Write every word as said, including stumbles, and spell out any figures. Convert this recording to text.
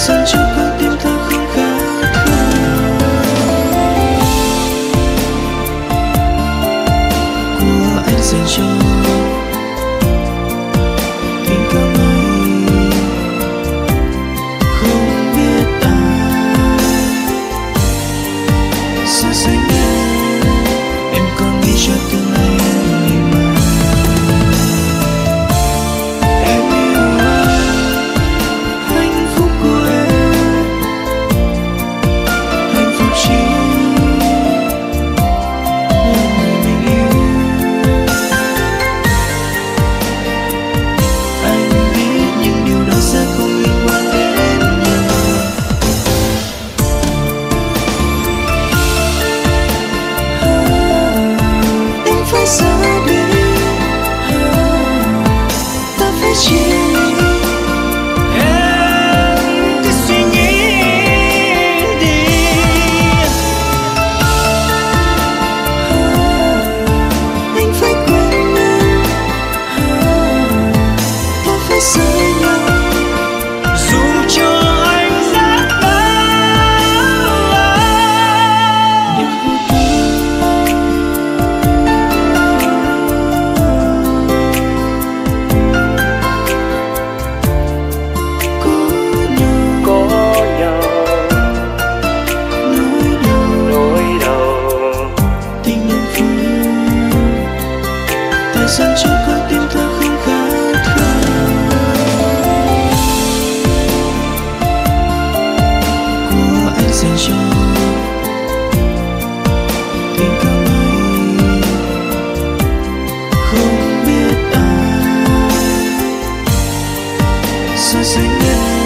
dành cho con tim thơ không khát khao của anh dành cho tình cảm ấy. Không biết ai sẽ sánh em, em còn nghĩ cho tương lai em ngày mai. Em yêu anh, hạnh phúc của em, hạnh phúc chỉ là người mình yêu. Anh biết những điều đó sẽ không liên quan đến nhau. Anh phải ra đi, ta phải chia ly. Em cứ suy nghĩ đi, anh phải quên em, ta phải rời nhau. Dù cho anh rất đau, em vô tư có nhau, nỗi đau tình nhân phương, ta dành cho con tim thơ không khát khao của anh dành cho tình cảm ấy. Không biết ai sẽ sánh em.